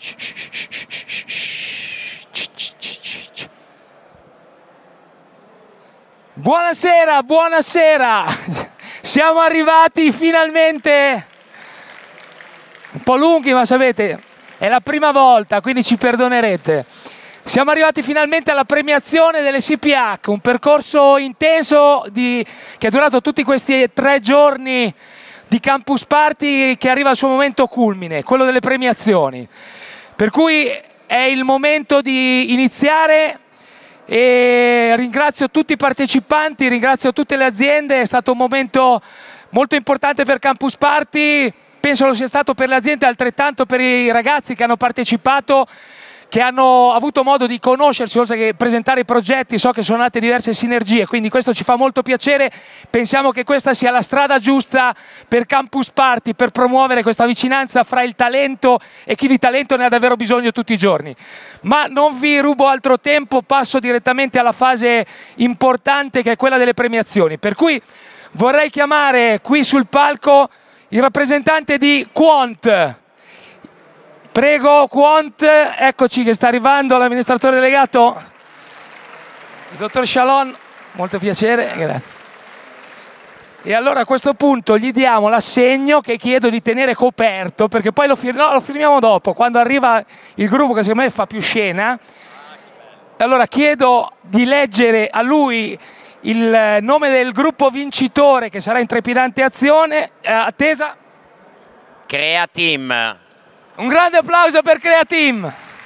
Buonasera, buonasera. Siamo arrivati finalmente. Un po' lunghi, ma sapete, è la prima volta, quindi ci perdonerete. Siamo arrivati finalmente alla premiazione delle CPH, un percorso intenso che è durato tutti questi 3 giorni di Campus Party che arriva al suo momento culmine, quello delle premiazioni. Per cui è il momento di iniziare e ringrazio tutti i partecipanti, ringrazio tutte le aziende, è stato un momento molto importante per Campus Party, penso lo sia stato per le aziende, altrettanto per i ragazzi che hanno partecipato, che hanno avuto modo di conoscersi, oltre che presentare i progetti. So che sono nate diverse sinergie, quindi questo ci fa molto piacere. Pensiamo che questa sia la strada giusta per Campus Party, per promuovere questa vicinanza fra il talento e chi di talento ne ha davvero bisogno tutti i giorni. Ma non vi rubo altro tempo, passo direttamente alla fase importante, che è quella delle premiazioni. Per cui vorrei chiamare qui sul palco il rappresentante di Quant. Prego, Quant, eccoci che sta arrivando l'amministratore delegato, il dottor Shalon, molto piacere, grazie. E allora a questo punto gli diamo l'assegno, che chiedo di tenere coperto, perché poi lo firmiamo dopo, quando arriva il gruppo che secondo me fa più scena. Allora chiedo di leggere a lui il nome del gruppo vincitore, che sarà in trepidante attesa. Createam. Un grande applauso per Createam.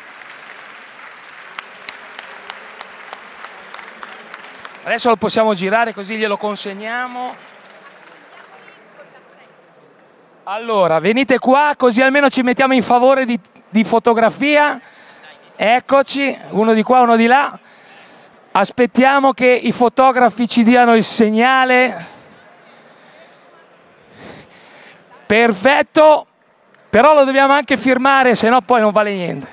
Adesso lo possiamo girare così glielo consegniamo. Allora, venite qua così almeno ci mettiamo in favore di fotografia. Eccoci, uno di qua, uno di là. Aspettiamo che i fotografi ci diano il segnale. Perfetto. Però lo dobbiamo anche firmare, se no poi non vale niente.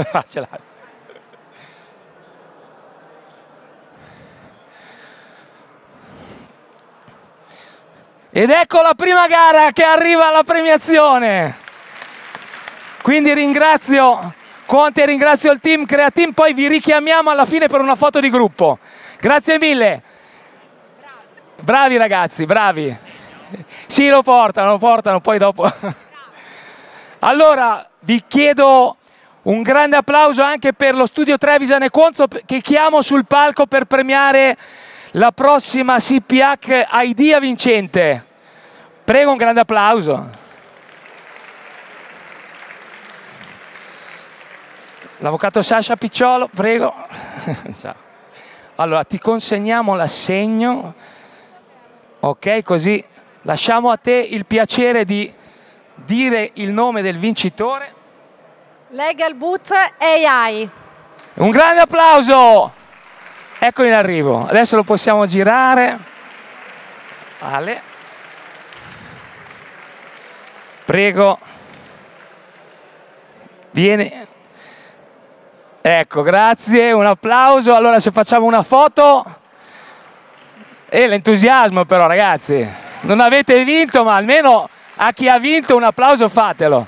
Ed ecco la prima gara che arriva alla premiazione. Quindi ringrazio Conte, ringrazio il team Createam, poi vi richiamiamo alla fine per una foto di gruppo. Grazie mille. Bravi ragazzi, bravi. Sì, lo portano, poi dopo. Allora, vi chiedo un grande applauso anche per lo studio Trevisan e Conzo, che chiamo sul palco per premiare la prossima CPH Idea vincente. Prego, un grande applauso. L'avvocato Sasha Picciolo, prego. Ciao. Allora, ti consegniamo l'assegno. Ok, così lasciamo a te il piacere di dire il nome del vincitore. Legal Boot AI. Un grande applauso. Ecco in arrivo. Adesso lo possiamo girare. Ale. Prego. Vieni. Ecco, grazie. Un applauso. Allora, se facciamo una foto. E l'entusiasmo però, ragazzi. Non avete vinto, ma almeno a chi ha vinto un applauso fatelo.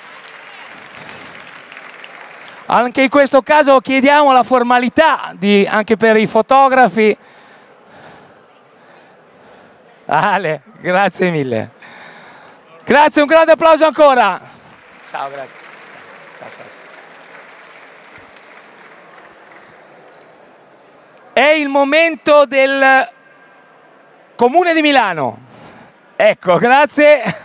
Anche in questo caso chiediamo la formalità anche per i fotografi. Ale, grazie mille. Grazie, un grande applauso ancora. Ciao, grazie. Ciao, ciao. È il momento del Comune di Milano. Ecco, grazie.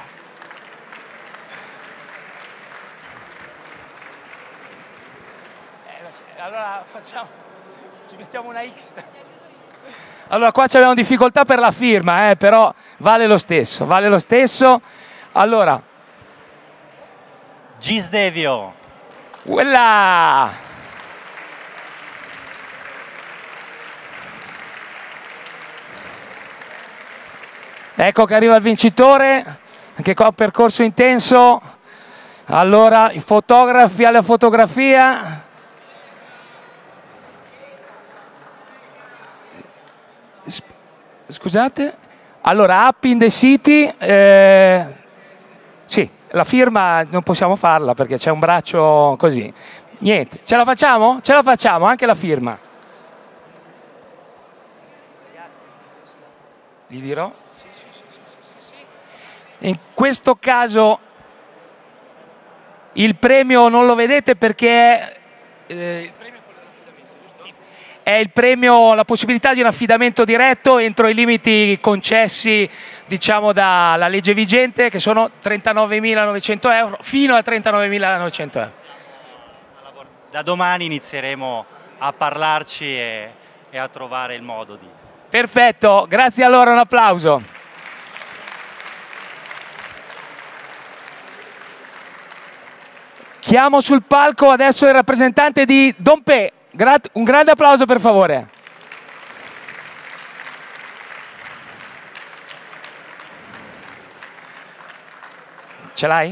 Allora ci mettiamo una X. Allora qua abbiamo difficoltà per la firma, però vale lo stesso, vale lo stesso. Allora. Gisdevio. Quella. Ecco che arriva il vincitore, anche qua un percorso intenso. Allora, i fotografi alla fotografia. Scusate? Allora, Up in the City, sì, La firma non possiamo farla perché c'è un braccio così. Niente, ce la facciamo? Ce la facciamo, anche la firma. Gli dirò? Sì. In questo caso il premio non lo vedete perché il premio è quello dell'affidamento, giusto? È il premio, la possibilità di un affidamento diretto entro i limiti concessi, diciamo, dalla legge vigente, che sono 39.900 euro, fino a 39.900 euro. Da domani inizieremo a parlarci e a trovare il modo di... Perfetto, grazie allora, un applauso. Chiamo sul palco adesso il rappresentante di Dompé. Un grande applauso per favore. Ce l'hai?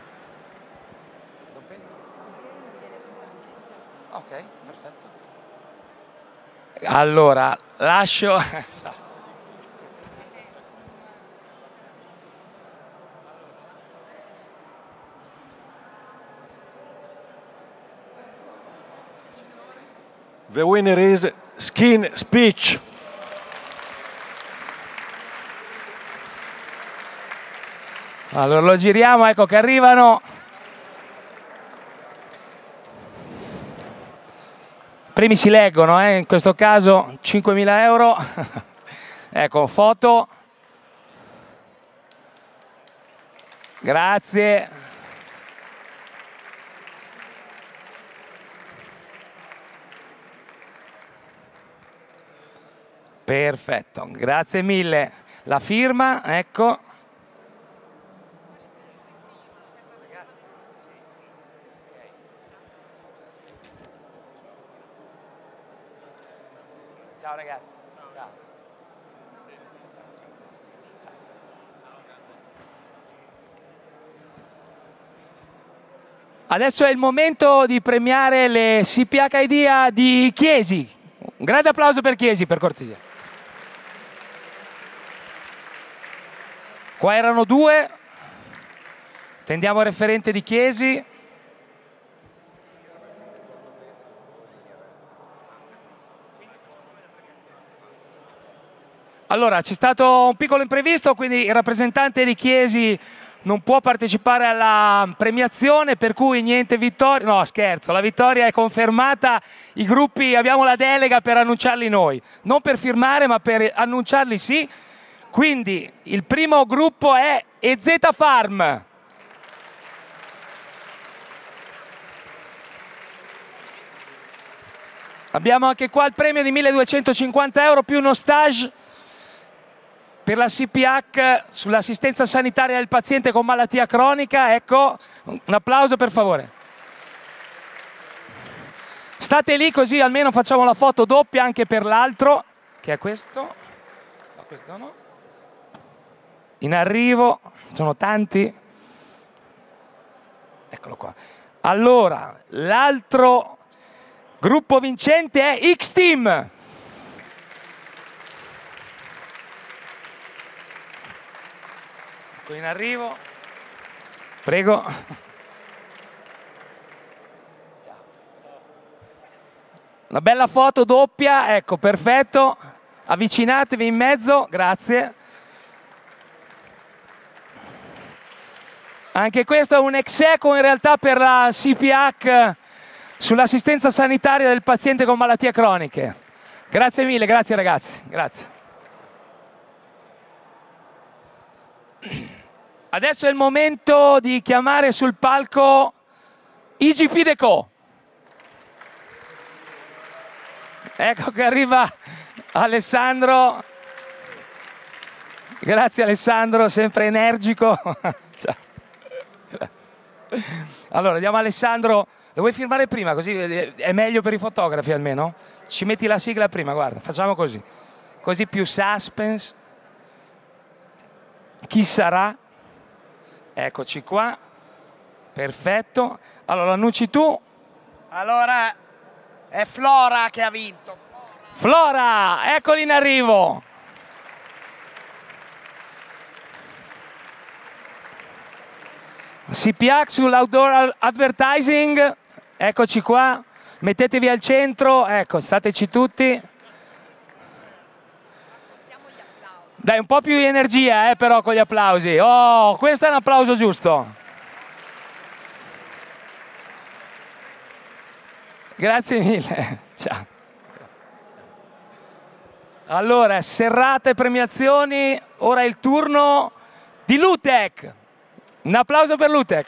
Ok, perfetto. Allora, lascio... The winner is Skin Speech. Allora lo giriamo, ecco che arrivano. I premi si leggono, in questo caso 5.000 euro. Ecco, foto. Grazie. Perfetto, grazie mille. La firma, ecco. Ciao ragazzi. Ciao. Adesso è il momento di premiare le CPH Idea di Chiesi. Un grande applauso per Chiesi, per cortesia. Qua erano due, tendiamo il referente di Chiesi. Allora, c'è stato un piccolo imprevisto, quindi il rappresentante di Chiesi non può partecipare alla premiazione, per cui niente vittoria. No, scherzo, la vittoria è confermata. I gruppi, abbiamo la delega per annunciarli noi, non per firmare, ma per annunciarli sì. Quindi il primo gruppo è EZ Farm. Abbiamo anche qua il premio di 1.250 euro più uno stage per la CPH sull'assistenza sanitaria del paziente con malattia cronica. Ecco, un applauso per favore. State lì così almeno facciamo la foto doppia anche per l'altro, che è questo. No, questo no. In arrivo, sono tanti. Eccolo qua. Allora, l'altro gruppo vincente è X-Team. Ecco in arrivo. Prego. Una bella foto doppia, ecco, perfetto. Avvicinatevi in mezzo, grazie. Anche questo è un ex equo in realtà per la CPH sull'assistenza sanitaria del paziente con malattie croniche. Grazie mille, grazie ragazzi, grazie. Adesso è il momento di chiamare sul palco IGP Deco. Ecco che arriva Alessandro. Grazie Alessandro, sempre energico. Ciao. Grazie. Allora, diamo a Alessandro. Lo vuoi firmare prima, così è meglio per i fotografi almeno? Ci metti la sigla prima, guarda, facciamo così. Così più suspense. Chi sarà? Eccoci qua. Perfetto. Allora, annunci tu. Allora, è Flora che ha vinto. Flora, eccoli in arrivo. CPH sull'outdoor advertising, eccoci qua, mettetevi al centro, ecco, stateci tutti. Dai, un po' più di energia però con gli applausi. Oh, questo è un applauso giusto. Grazie mille. Ciao. Allora, serrate premiazioni, ora è il turno di Lutech. Un applauso per Lutech.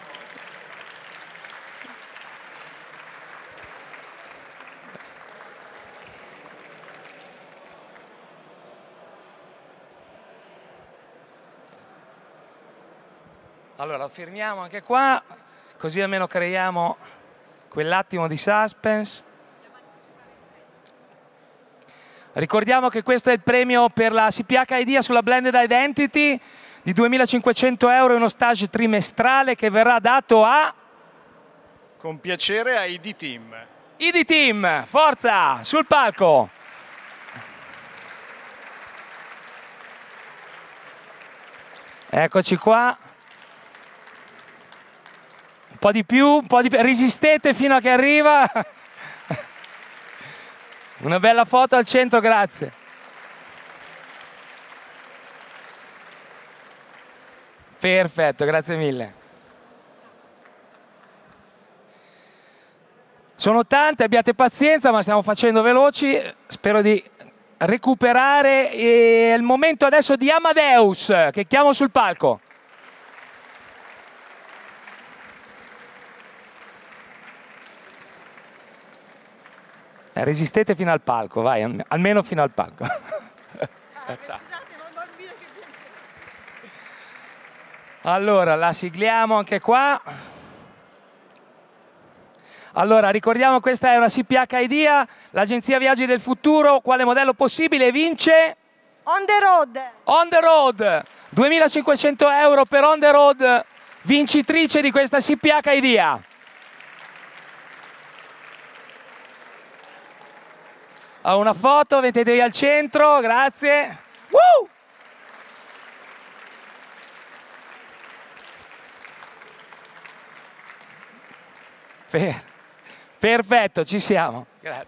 Allora, fermiamo anche qua, così almeno creiamo quell'attimo di suspense. Ricordiamo che questo è il premio per la CPH Idea sulla Blended Identity di 2.500 euro e uno stage trimestrale che verrà dato a... Con piacere a ID Team. ID Team, forza, sul palco. Eccoci qua. Un po' di più, resistete fino a che arriva. Una bella foto al centro, grazie. Perfetto, grazie mille. Sono tante, abbiate pazienza, ma stiamo facendo veloci. Spero di recuperare. È il momento adesso di Amadeus, che chiamo sul palco. Resistete fino al palco, vai, almeno fino al palco. Allora, la sigliamo anche qua. Allora, ricordiamo questa è una CPH Idea, l'agenzia viaggi del futuro, quale modello possibile vince? On the road. On the road, 2.500 euro per On the road, vincitrice di questa CPH Idea. Ho una foto, mettetevi al centro, grazie. Woo! Perfetto, ci siamo. Grazie.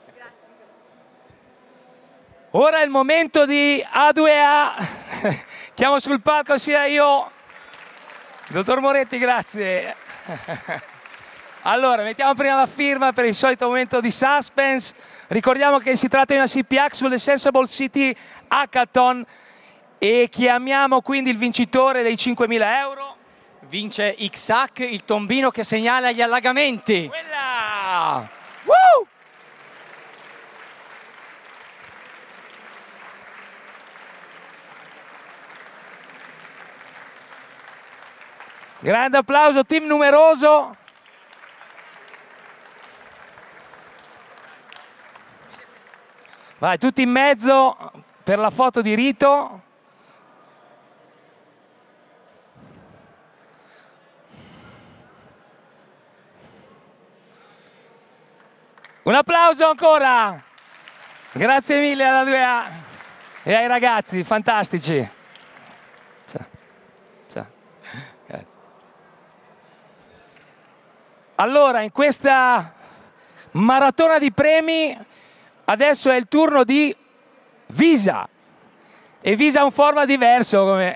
Ora è il momento di A2A. Chiamo sul palco sia io. Dottor Moretti, grazie. Allora, mettiamo prima la firma per il solito momento di suspense. Ricordiamo che si tratta di una CPH sulle Sensible City Hackathon e chiamiamo quindi il vincitore dei 5.000 euro. Vince X-Hack, il tombino che segnala gli allagamenti. Quella! Woo! Grande applauso, team numeroso. Vai, tutti in mezzo per la foto di rito. Un applauso ancora. Grazie mille alla 2A e ai ragazzi, fantastici. Ciao. Ciao. Grazie. Allora, in questa maratona di premi adesso è il turno di Visa. E Visa ha un format diverso, come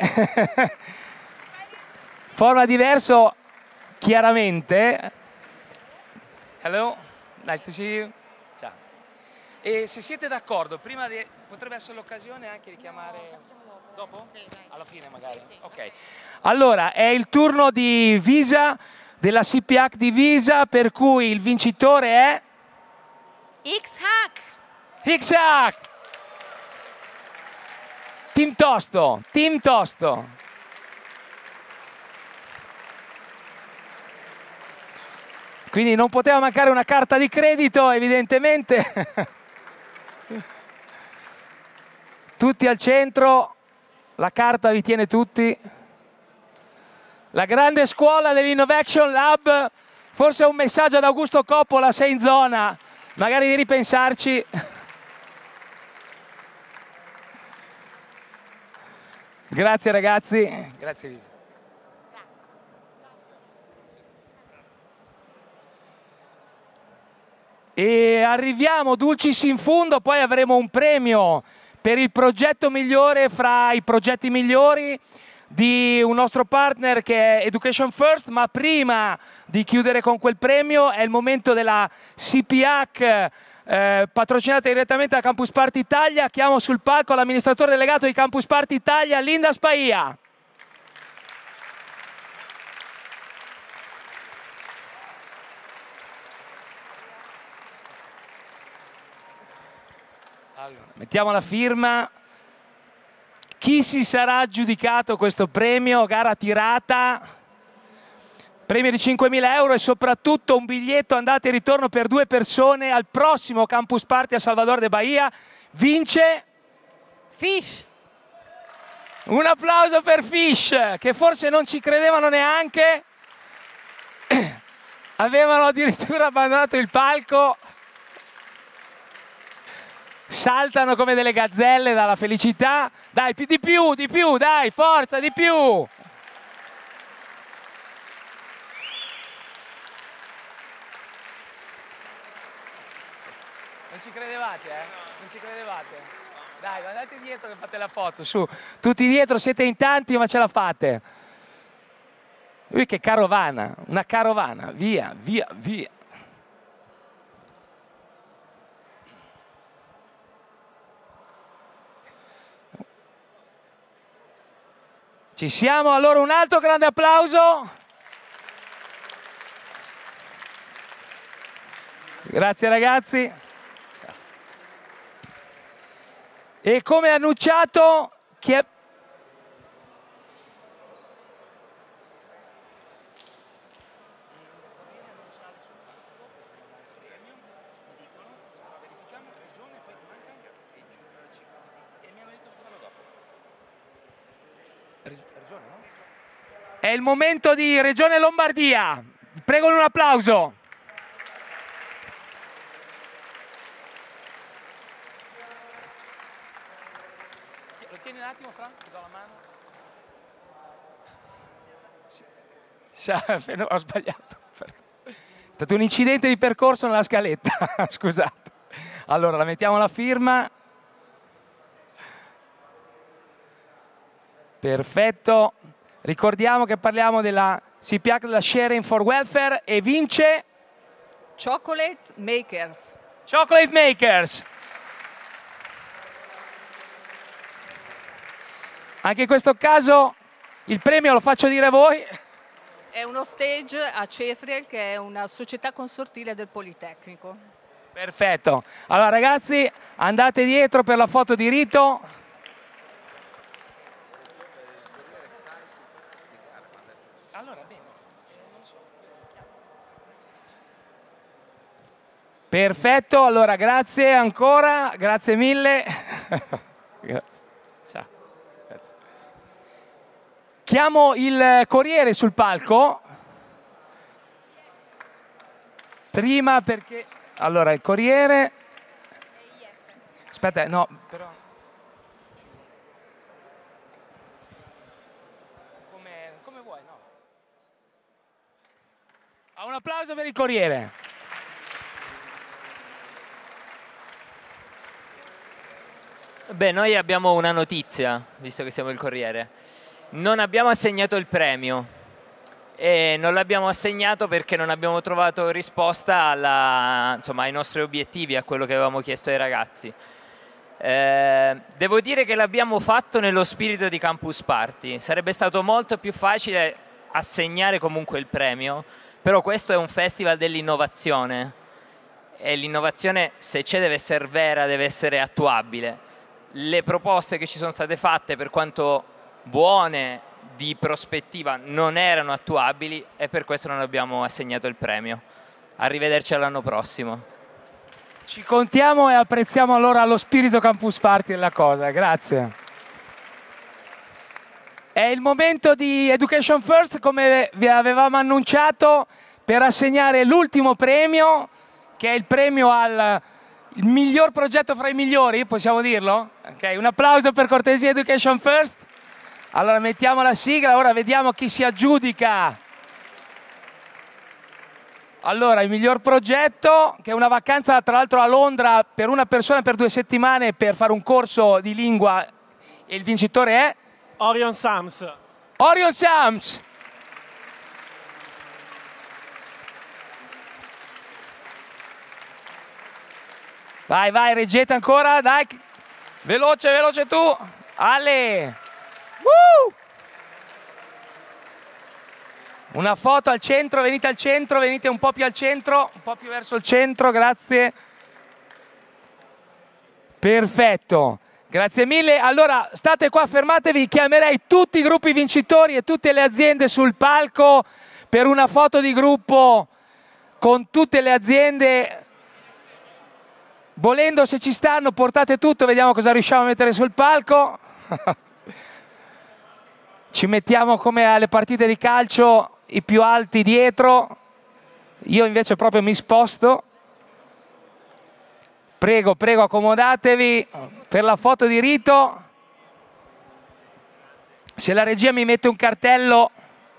format diverso chiaramente. Hello, nice to see you. Ciao. E se siete d'accordo, potrebbe essere l'occasione anche di chiamare... Dopo? Sì, dai. Alla fine magari? Sì, ok. Allora, è il turno di Visa, della CPH di Visa, per cui il vincitore è... X-Hack. X-Hack! Team tosto, team tosto. Quindi non poteva mancare una carta di credito, evidentemente. Tutti al centro, la carta vi tiene tutti. La grande scuola dell'Innovation Lab, forse un messaggio ad Augusto Coppola, sei in zona, magari di ripensarci. Grazie ragazzi. Grazie Visa. E arriviamo dulcis in fundo, poi avremo un premio per il progetto migliore fra i progetti migliori di un nostro partner che è Education First, ma prima di chiudere con quel premio è il momento della CPH patrocinata direttamente da Campus Party Italia. Chiamo sul palco l'amministratore delegato di Campus Party Italia, Linda Spaia. Allora, mettiamo la firma. Chi si sarà aggiudicato questo premio? Gara tirata. Premio di 5.000 euro e soprattutto un biglietto andata e ritorno per 2 persone al prossimo Campus Party a Salvador de Bahia. Vince Fish. un applauso per Fish, che forse non ci credevano neanche. Avevano addirittura abbandonato il palco. Saltano come delle gazzelle dalla felicità. Dai, di più, dai, forza, di più. Non ci credevate, eh? Non ci credevate? Dai, andate dietro che fate la foto, su. Tutti dietro, siete in tanti, ma ce la fate. Lui che carovana, una carovana, via, via, via. Ci siamo, allora un altro grande applauso. Grazie ragazzi. E come annunciato, chi è... È il momento di Regione Lombardia. Prego un applauso. Lo tieni un attimo, Fra? Ti do la mano. Sì. No, ho sbagliato. È stato un incidente di percorso nella scaletta. Scusate. Allora, la mettiamo la firma. Perfetto. Ricordiamo che parliamo della CPH, della Sharing for Welfare, e vince Chocolate Makers. Chocolate Makers. Anche in questo caso il premio lo faccio dire a voi. È uno stage a Cefriel, che è una società consortile del Politecnico. Perfetto. Allora ragazzi, andate dietro per la foto di rito. Perfetto, allora grazie ancora, grazie mille. Grazie. Ciao. Grazie. Chiamo il Corriere sul palco. Prima perché... Allora, il Corriere... Aspetta, no, però... Come vuoi, no? Un applauso per il Corriere. Beh, noi abbiamo una notizia, visto che siamo il Corriere. Non abbiamo assegnato il premio e non l'abbiamo assegnato perché non abbiamo trovato risposta insomma, ai nostri obiettivi, a quello che avevamo chiesto ai ragazzi. Devo dire che l'abbiamo fatto nello spirito di Campus Party. Sarebbe stato molto più facile assegnare comunque il premio, però questo è un festival dell'innovazione e l'innovazione, se c'è, deve essere vera, deve essere attuabile. Le proposte che ci sono state fatte, per quanto buone di prospettiva, non erano attuabili e per questo non abbiamo assegnato il premio. Arrivederci all'anno prossimo. Ci contiamo e apprezziamo allora lo spirito Campus Party della cosa, grazie. È il momento di Education First, come vi avevamo annunciato, per assegnare l'ultimo premio, che è il premio al miglior progetto fra i migliori, possiamo dirlo? Ok, un applauso per cortesia Education First. Allora mettiamo la sigla, ora vediamo chi si aggiudica Allora, il miglior progetto, che è una vacanza tra l'altro a Londra per una persona per 2 settimane per fare un corso di lingua, e il vincitore è? Orion Sams. Orion Sams! Vai, vai, reggete ancora, dai! Veloce, veloce tu! Ale! Una foto al centro, venite un po' più al centro, un po' più verso il centro, grazie. Perfetto, grazie mille. Allora, state qua, fermatevi, chiamerei tutti i gruppi vincitori e tutte le aziende sul palco per una foto di gruppo con tutte le aziende. Volendo, se ci stanno, portate tutto, vediamo cosa riusciamo a mettere sul palco. Ci mettiamo come alle partite di calcio, i più alti dietro. Io invece proprio mi sposto. Prego, prego, accomodatevi per la foto di rito. Se la regia mi mette un cartello.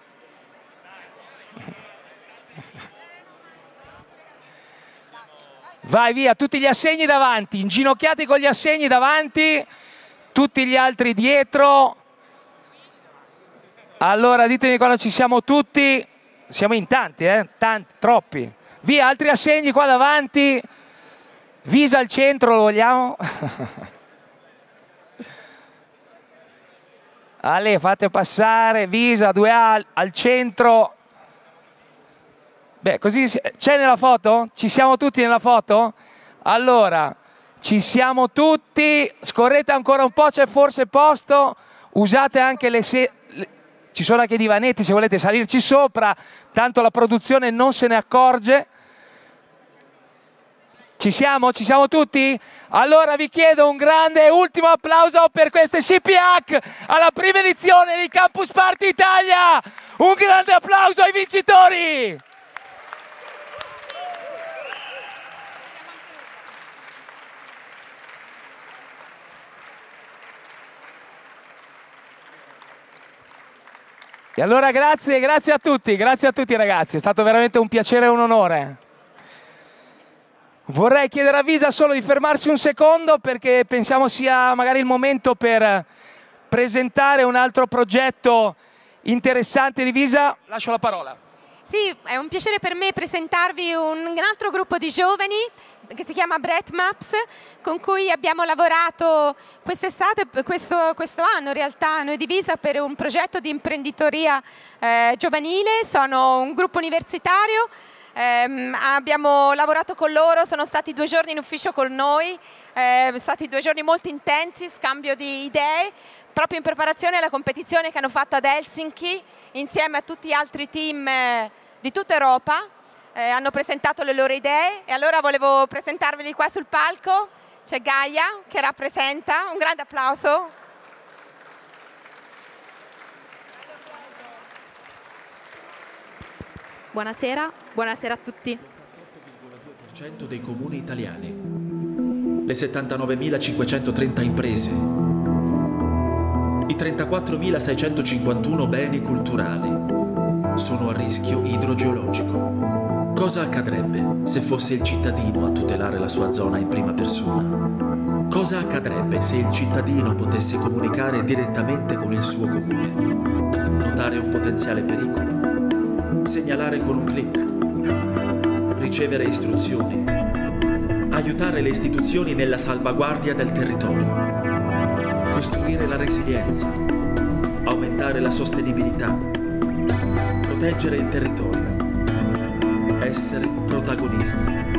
Vai via, tutti gli assegni davanti, inginocchiati con gli assegni davanti, tutti gli altri dietro. Allora ditemi quando ci siamo tutti, siamo in tanti, tanti, troppi. Via, altri assegni qua davanti, Visa al centro, lo vogliamo? Ale, fate passare, Visa, 2A al centro. Beh, così c'è nella foto? Ci siamo tutti nella foto? Allora, ci siamo tutti, scorrete ancora un po', c'è forse posto, usate anche ci sono anche i divanetti se volete salirci sopra, tanto la produzione non se ne accorge. Ci siamo? Ci siamo tutti? Allora vi chiedo un grande ultimo applauso per queste CPH alla prima edizione di Campus Party Italia! Un grande applauso ai vincitori! E allora grazie a tutti ragazzi, è stato veramente un piacere e un onore. Vorrei chiedere a Visa solo di fermarsi un secondo perché pensiamo sia magari il momento per presentare un altro progetto interessante di Visa. Lascio la parola. Sì, è un piacere per me presentarvi un altro gruppo di giovani che si chiama Breadmaps, con cui abbiamo lavorato quest'estate, questo anno in realtà, noi di Visa, per un progetto di imprenditoria giovanile. Sono un gruppo universitario, abbiamo lavorato con loro, sono stati 2 giorni in ufficio con noi, sono stati 2 giorni molto intensi, scambio di idee, proprio in preparazione alla competizione che hanno fatto ad Helsinki, insieme a tutti gli altri team di tutta Europa. Hanno presentato le loro idee e allora volevo presentarveli qua sul palco. C'è Gaia che rappresenta, un grande applauso. Buonasera, buonasera a tutti. L'88,2% dei comuni italiani, le 79.530 imprese, i 34.651 beni culturali sono a rischio idrogeologico. Cosa accadrebbe se fosse il cittadino a tutelare la sua zona in prima persona? Cosa accadrebbe se il cittadino potesse comunicare direttamente con il suo comune? Notare un potenziale pericolo? Segnalare con un click? Ricevere istruzioni? Aiutare le istituzioni nella salvaguardia del territorio? Costruire la resilienza? Aumentare la sostenibilità? Proteggere il territorio? Essere protagonista.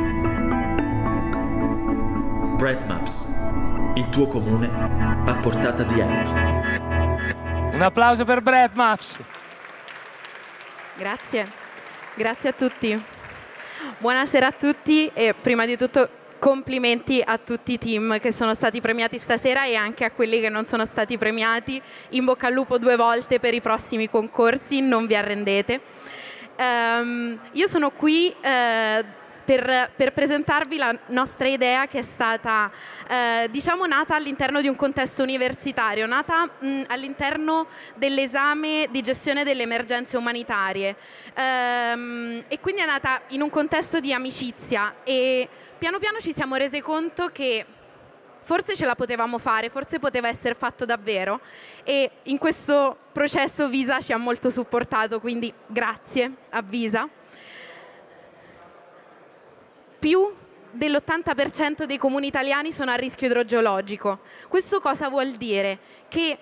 Breadmaps, il tuo comune a portata di app. Un applauso per Breadmaps. Grazie, grazie a tutti. Buonasera a tutti e prima di tutto complimenti a tutti i team che sono stati premiati stasera e anche a quelli che non sono stati premiati. In bocca al lupo 2 volte per i prossimi concorsi, non vi arrendete. Io sono qui per presentarvi la nostra idea, che è stata diciamo nata all'interno di un contesto universitario, nata all'interno dell'esame di gestione delle emergenze umanitarie, e quindi è nata in un contesto di amicizia, e piano piano ci siamo resi conto che forse ce la potevamo fare, forse poteva essere fatto davvero, e in questo processo Visa ci ha molto supportato, quindi grazie a Visa. Più dell'80% dei comuni italiani sono a rischio idrogeologico. Questo cosa vuol dire? Che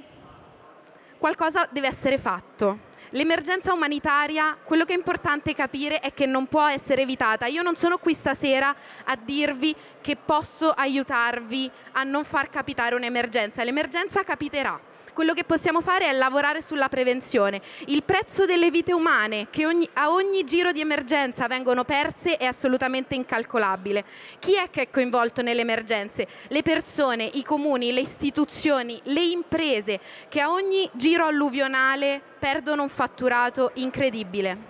qualcosa deve essere fatto. L'emergenza umanitaria, quello che è importante capire è che non può essere evitata. Io non sono qui stasera a dirvi che posso aiutarvi a non far capitare un'emergenza. L'emergenza capiterà. Quello che possiamo fare è lavorare sulla prevenzione. Il prezzo delle vite umane che a ogni giro di emergenza vengono perse è assolutamente incalcolabile. Chi è che è coinvolto nelle emergenze? Le persone, i comuni, le istituzioni, le imprese che a ogni giro alluvionale perdono un fatturato incredibile.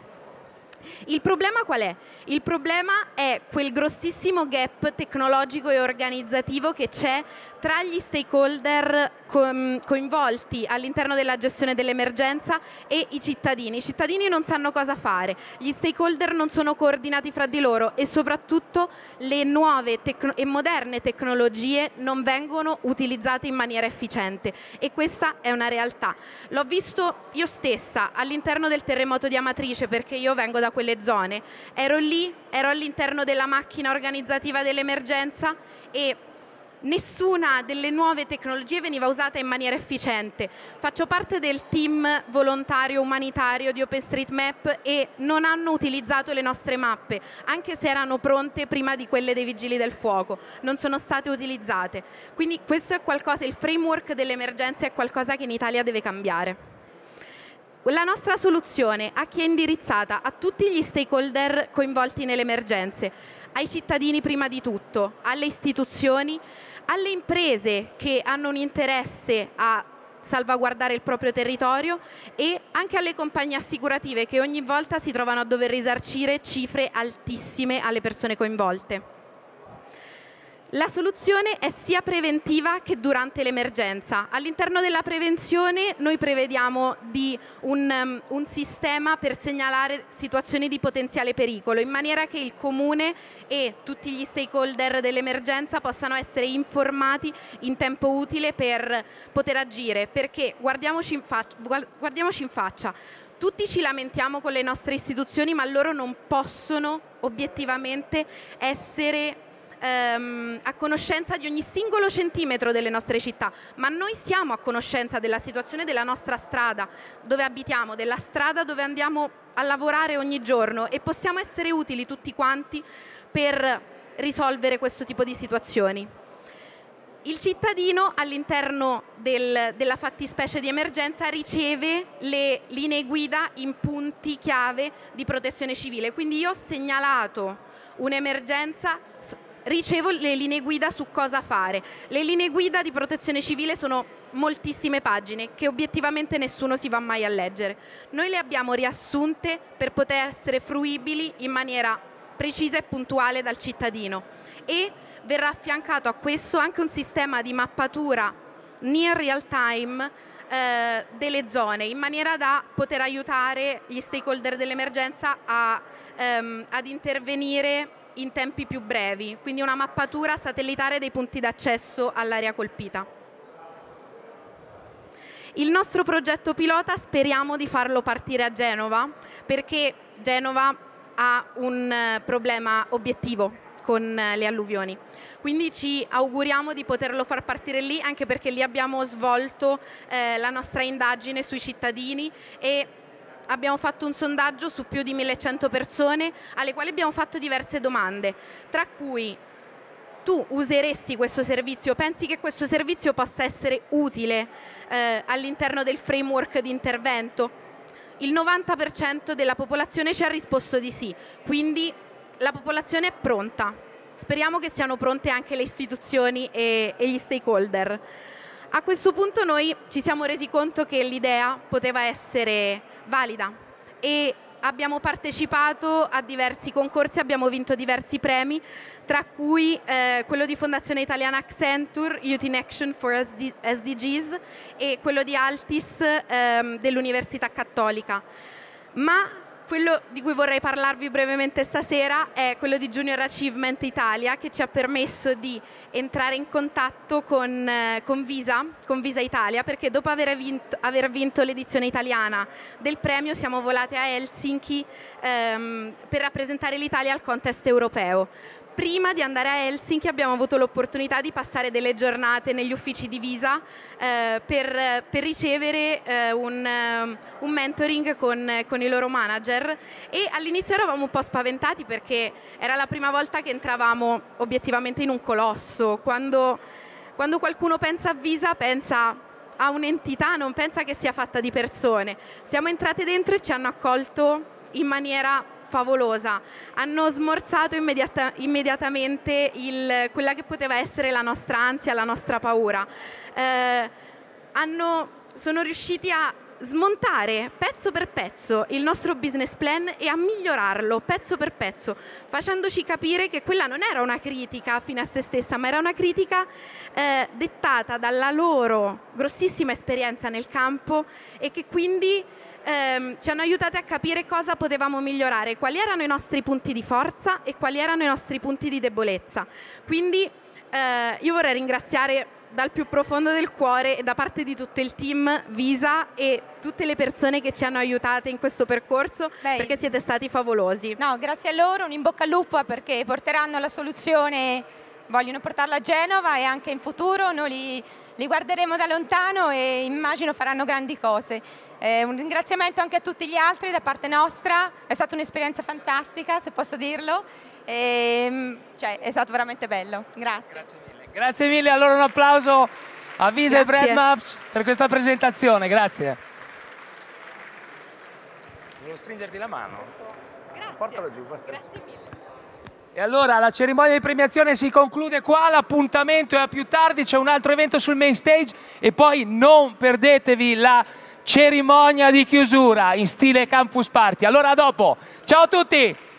Il problema qual è? Il problema è quel grossissimo gap tecnologico e organizzativo che c'è tra gli stakeholder coinvolti all'interno della gestione dell'emergenza e i cittadini. I cittadini non sanno cosa fare, gli stakeholder non sono coordinati fra di loro e soprattutto le nuove e moderne tecnologie non vengono utilizzate in maniera efficiente, e questa è una realtà. L'ho visto io stessa all'interno del terremoto di Amatrice, perché io vengo da quelle zone, ero lì, ero all'interno della macchina organizzativa dell'emergenza e nessuna delle nuove tecnologie veniva usata in maniera efficiente. Faccio parte del team volontario umanitario di OpenStreetMap e non hanno utilizzato le nostre mappe, anche se erano pronte prima di quelle dei Vigili del Fuoco, non sono state utilizzate. Quindi questo è qualcosa, il framework dell'emergenza è qualcosa che in Italia deve cambiare. La nostra soluzione a chi è indirizzata? A tutti gli stakeholder coinvolti nelle emergenze, ai cittadini prima di tutto, alle istituzioni, alle imprese che hanno un interesse a salvaguardare il proprio territorio e anche alle compagnie assicurative che ogni volta si trovano a dover risarcire cifre altissime alle persone coinvolte. La soluzione è sia preventiva che durante l'emergenza. All'interno della prevenzione noi prevediamo un sistema per segnalare situazioni di potenziale pericolo, in maniera che il comune e tutti gli stakeholder dell'emergenza possano essere informati in tempo utile per poter agire, perché guardiamoci in faccia. Tutti ci lamentiamo con le nostre istituzioni, ma loro non possono obiettivamente essere a conoscenza di ogni singolo centimetro delle nostre città, ma noi siamo a conoscenza della situazione della nostra strada dove abitiamo, della strada dove andiamo a lavorare ogni giorno, e possiamo essere utili tutti quanti per risolvere questo tipo di situazioni. Il cittadino all'interno della fattispecie di emergenza riceve le linee guida in punti chiave di protezione civile, quindi io ho segnalato un'emergenza, ricevo le linee guida su cosa fare. Le linee guida di protezione civile sono moltissime pagine che obiettivamente nessuno si va mai a leggere. Noi le abbiamo riassunte per poter essere fruibili in maniera precisa e puntuale dal cittadino, e verrà affiancato a questo anche un sistema di mappatura near real time delle zone, in maniera da poter aiutare gli stakeholder dell'emergenza ad intervenire in tempi più brevi, quindi una mappatura satellitare dei punti d'accesso all'area colpita. Il nostro progetto pilota speriamo di farlo partire a Genova, perché Genova ha un problema obiettivo con le alluvioni, quindi ci auguriamo di poterlo far partire lì, anche perché lì abbiamo svolto la nostra indagine sui cittadini e abbiamo fatto un sondaggio su più di 1100 persone alle quali abbiamo fatto diverse domande, tra cui: tu useresti questo servizio? Pensi che questo servizio possa essere utile all'interno del framework di intervento? Il 90% della popolazione ci ha risposto di sì, quindi la popolazione è pronta. Speriamo che siano pronte anche le istituzioni e gli stakeholder. A questo punto noi ci siamo resi conto che l'idea poteva essere valida e abbiamo partecipato a diversi concorsi, abbiamo vinto diversi premi, tra cui quello di Fondazione Italiana Accenture, Youth in Action for SDGs, e quello di Altis dell'Università Cattolica. Ma quello di cui vorrei parlarvi brevemente stasera è quello di Junior Achievement Italia, che ci ha permesso di entrare in contatto con Visa Italia, perché dopo aver vinto l'edizione italiana del premio siamo volate a Helsinki per rappresentare l'Italia al contest europeo. Prima di andare a Helsinki abbiamo avuto l'opportunità di passare delle giornate negli uffici di Visa per ricevere un mentoring con i loro manager, e all'inizio eravamo un po' spaventati perché era la prima volta che entravamo obiettivamente in un colosso. Quando qualcuno pensa a Visa pensa a un'entità, non pensa che sia fatta di persone. Siamo entrate dentro e ci hanno accolto in maniera favolosa, hanno smorzato immediatamente quella che poteva essere la nostra ansia, la nostra paura. Sono riusciti a smontare pezzo per pezzo il nostro business plan e a migliorarlo pezzo per pezzo, facendoci capire che quella non era una critica fine a se stessa, ma era una critica dettata dalla loro grossissima esperienza nel campo, e che quindi ci hanno aiutate a capire cosa potevamo migliorare, quali erano i nostri punti di forza e quali erano i nostri punti di debolezza. Quindi io vorrei ringraziare dal più profondo del cuore, e da parte di tutto il team Visa e tutte le persone che ci hanno aiutate in questo percorso, perché siete stati favolosi. No, grazie a loro, un in bocca al lupo, perché porteranno la soluzione, vogliono portarla a Genova, e anche in futuro noi li guarderemo da lontano e immagino faranno grandi cose. Un ringraziamento anche a tutti gli altri da parte nostra, è stata un'esperienza fantastica, se posso dirlo, è stato veramente bello. Grazie. Grazie mille, allora un applauso a Visa e BreadMaps per questa presentazione, grazie. Volevo stringerti la mano. Grazie. Portalo giù, portalo giù. Grazie mille. E allora la cerimonia di premiazione si conclude qua, l'appuntamento è a più tardi, c'è un altro evento sul main stage e poi non perdetevi la cerimonia di chiusura in stile Campus Party. Allora a dopo, ciao a tutti!